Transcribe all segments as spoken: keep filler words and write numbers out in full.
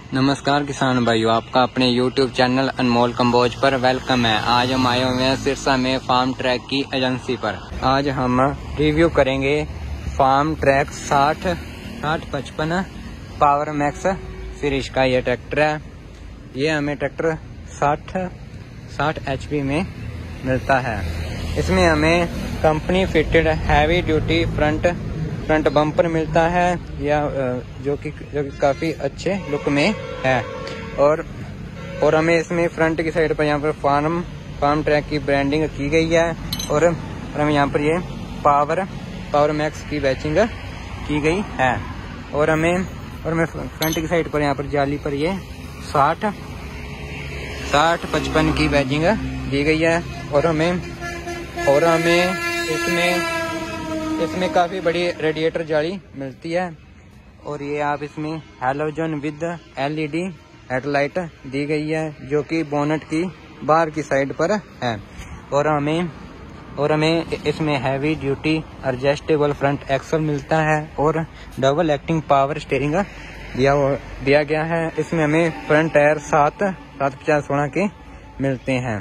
नमस्कार किसान भाइयों, आपका अपने यूट्यूब चैनल अनमोल कंबोज पर वेलकम है। आज हम आए हुए हैं सिरसा में फार्म ट्रैक की एजेंसी पर। आज हम रिव्यू करेंगे फार्म ट्रैक साठ साठ पचपन पावर मैक्स सीरीज का ये ट्रैक्टर है। ये हमें ट्रैक्टर साठ साठ एच पी में मिलता है। इसमें हमें company fitted heavy duty front front bumper मिलता है, या जो कि जो कि काफ़ी अच्छे लुक में है। और और हमें इसमें फ्रंट की साइड पर यहाँ पर फार्म फार्म ट्रैक की ब्रांडिंग की गई है। और हमें यहाँ पर ये पावर पावर मैक्स की बैचिंग की गई है। और हमें और हमें फ्रंट की साइड पर यहाँ पर जाली पर ये साठ साठ पचपन की बैचिंग दी गई है। और हमें और हमें इसमें इसमें काफ़ी बड़ी रेडिएटर जाली मिलती है। और ये आप इसमें हैलोजन विद एलईडी हेडलाइट दी गई है, जो कि बोनट की बाहर की साइड पर है। और हमें और हमें इसमें heavy duty adjustable front axle मिलता है और डबल एक्टिंग पावर स्टीयरिंग दिया दिया गया है। इसमें हमें फ्रंट टायर सात सात पचास सोलह के मिलते हैं।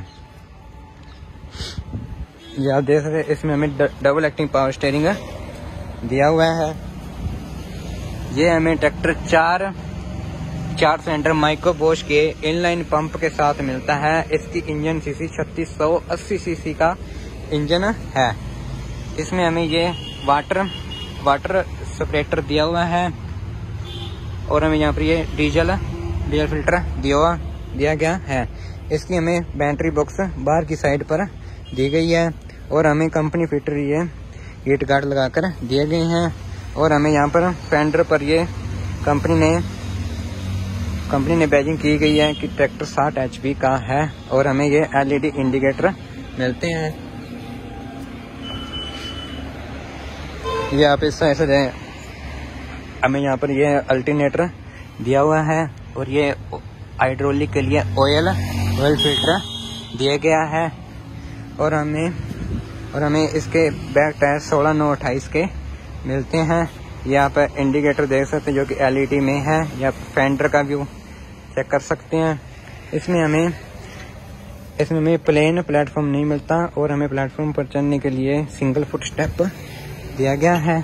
ये आप देख सकते हैं, इसमें हमें डबल एक्टिंग पावर स्टीयरिंग दिया हुआ है। ये हमें ट्रैक्टर चार चार सिलेंडर माइक्रो बोश के इनलाइन पंप के साथ मिलता है। इसकी इंजन सीसी छत्तीस सौ अस्सी सीसी का इंजन है। इसमें हमें ये वाटर वाटर सेपरेटर दिया हुआ है। और हमें यहाँ पर ये डीजल डीजल फिल्टर दिया हुआ दिया गया है। इसकी हमें बैटरी बॉक्स बाहर की साइड पर दी गई है। और हमें कंपनी फिटर ये हीट गार्ड लगाकर दिए गए हैं। और हमें यहाँ पर फेंडर पर ये कंपनी ने कंपनी ने बैजिंग की गई है कि ट्रैक्टर साठ एच पी का है। और हमें ये एलईडी इंडिकेटर मिलते हैं। ये आप इस ऐसे दें, हमें यहाँ पर ये अल्टरनेटर दिया हुआ है। और ये हाइड्रोलिक के लिए ऑयल ऑयल फिल्टर दिया गया है। और हमें और हमें इसके बैक टायर सोलह नौ अट्ठाईस के मिलते हैं। यहाँ पर इंडिकेटर देख सकते हैं, जो कि एलईडी में है। या फेंडर का व्यू चेक कर सकते हैं। इसमें हमें इसमें हमें प्लेन प्लेटफॉर्म नहीं मिलता। और हमें प्लेटफॉर्म पर चढ़ने के लिए सिंगल फुट स्टेप दिया गया है।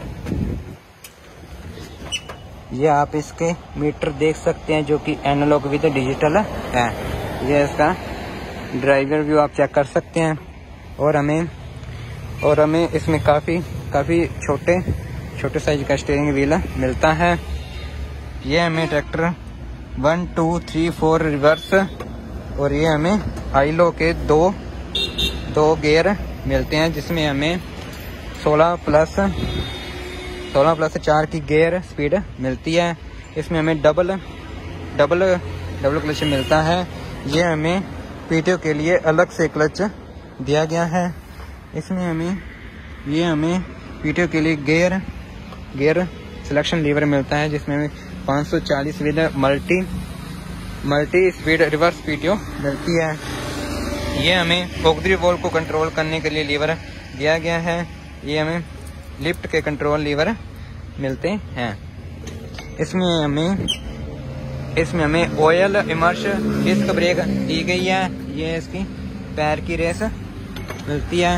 ये आप इसके मीटर देख सकते हैं, जो कि एनालॉग विद डिजिटल है। ये इसका ड्राइवर व्यू आप चेक कर सकते हैं। और हमें और हमें इसमें काफ़ी काफ़ी छोटे छोटे साइज का स्टीयरिंग व्हील मिलता है। ये हमें tractor one two three four reverse और ये हमें हाई लो के दो दो गियर मिलते हैं, जिसमें हमें सोलह प्लस सोलह प्लस चार की गियर स्पीड मिलती है। इसमें हमें डबल डबल डबल क्लच मिलता है। ये हमें पीटीओ के लिए अलग से क्लच दिया गया है। इसमें हमें ये हमें पीटीओ के लिए गियर गियर सिलेक्शन लीवर मिलता है, जिसमें हमें पाँच सौ चालीस with multi multi speed reverse PTO मिलती है। ये हमें ऑक्सिलरी वॉल्व को कंट्रोल करने के लिए लीवर दिया गया है। ये हमें लिफ्ट के कंट्रोल लीवर मिलते हैं। इसमें हमें इसमें हमें ऑयल इमर्श डिस्क ब्रेक दी गई है। ये इसकी पैर की रेस मिलती है।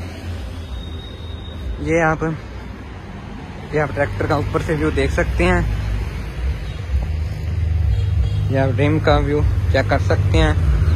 ये आप ये आप ट्रैक्टर का ऊपर से व्यू देख सकते हैं। ये आप रिम का व्यू चेक कर सकते हैं।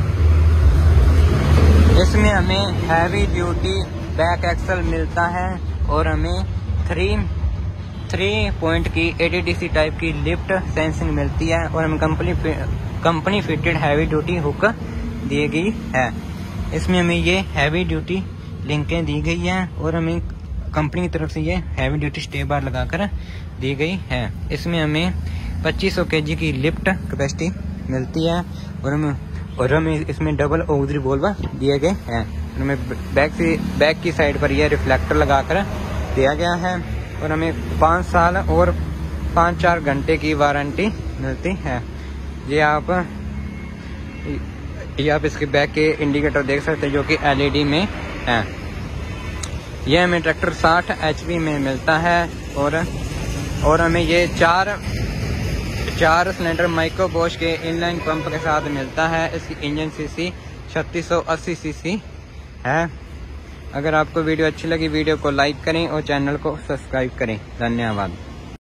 इसमें हमें हैवी ड्यूटी बैक एक्सल मिलता है। और हमें थ्री थ्री पॉइंट की एडीडीसी टाइप की लिफ्ट सेंसिंग मिलती है। और हमें company company fitted heavy duty hook दी गई है। इसमें हमें ये हैवी ड्यूटी लिंकें दी गई हैं। और हमें कंपनी की तरफ से ये हैवी ड्यूटी स्टे बार लगाकर दी गई है। इसमें हमें पच्चीस सौ केजी की लिफ्ट कैपेसिटी मिलती है। और हमें और हमें इसमें डबल ऑक्सिलरी वॉल्व दिए गए हैं। हमें बैक से बैक की साइड पर यह रिफ्लेक्टर लगाकर दिया गया है। और हमें पाँच साल और पाँच चार घंटे की वारंटी मिलती है। ये आप ये आप इसके बैक के इंडिकेटर देख सकते हैं, जो कि एलईडी में है। यह हमें ट्रैक्टर साठ एच पी में मिलता है। और और हमें ये चार चार सिलेंडर माइक्रो बॉश के इनलाइन पंप के साथ मिलता है। इसकी इंजन सीसी छत्तीस सौ अस्सी सीसी है। अगर आपको वीडियो अच्छी लगी वीडियो को लाइक करें और चैनल को सब्सक्राइब करें। धन्यवाद।